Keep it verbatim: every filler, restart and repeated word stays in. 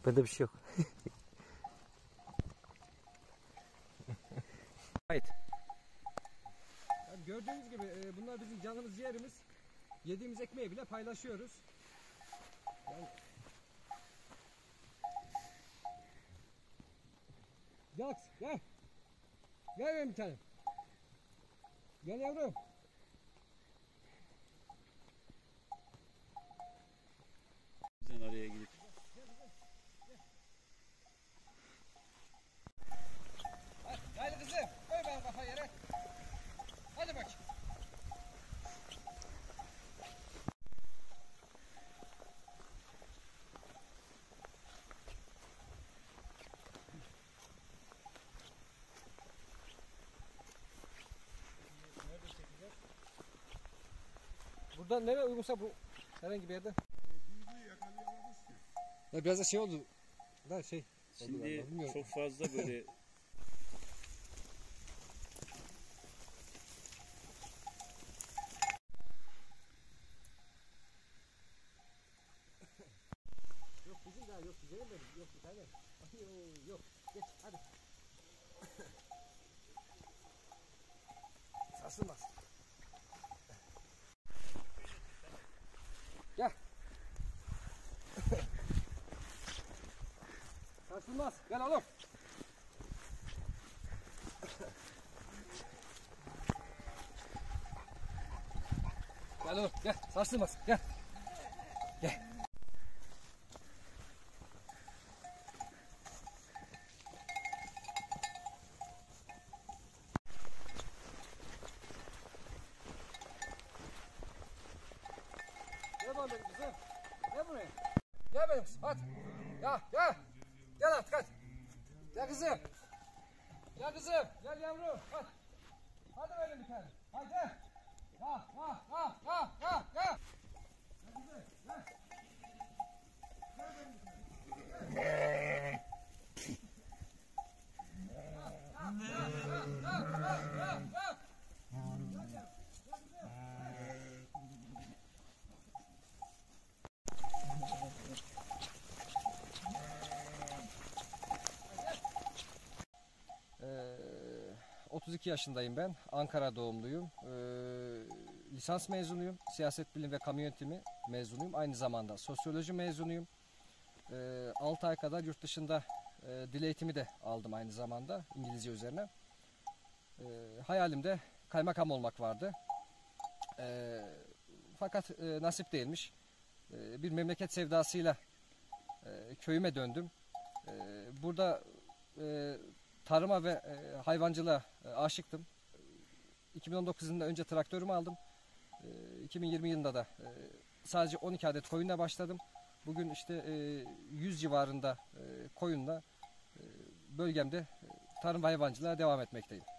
Bende bir şey yok. Haydi. Yani gördüğünüz gibi e, bunlar bizim canımız ciğerimiz. Yediğimiz ekmeği bile paylaşıyoruz. Yani... Gel, gel. Gel benim bir tanem. Gel yavrum. Bizden araya gidip. Haydi kızım, koy ben kafa yere. Hadi bak. Buradan nereye uygunsa bu herhangi bir yerden. Ya biraz da şey oldu. Da şey. Şimdi çok fazla böyle Yok bizim daha yok güzelim benim. Yok bir tane. Yok yok. Geç hadi. Sarsılmaz. Gel. Sarsılmaz. Gel oğlum. Gel oğlum gel. Sarsılmaz. Gel. Gel. Gel bana benim kızım. Gel buraya. Gel benim kızım hadi. Gel gel. Gel artık hadi. Gel kızım. Gel kızım. Gel yavrum. Hadi. Hadi benim bir tane. Hadi gel. Gel gel gel gel gel gel. Gel kızım gel. Gel benim bir tane. Gel. Gel gel gel gel gel gel. otuz iki yaşındayım ben. Ankara doğumluyum. Ee, lisans mezunuyum. Siyaset bilim ve kamu yönetimi mezunuyum. Aynı zamanda sosyoloji mezunuyum. Ee, altı ay kadar yurt dışında e, dil eğitimi de aldım aynı zamanda İngilizce üzerine. Ee, hayalimde kaymakam olmak vardı. Ee, fakat e, nasip değilmiş. Ee, bir memleket sevdasıyla e, köyüme döndüm. Ee, burada e, tarıma ve e, hayvancılığa e, aşıktım. iki bin on dokuz yılında önce traktörümü aldım. E, iki bin yirmi yılında da e, sadece on iki adet koyunla başladım. Bugün işte e, yüz civarında e, koyunla e, bölgemde e, tarım ve hayvancılığa devam etmekteyim.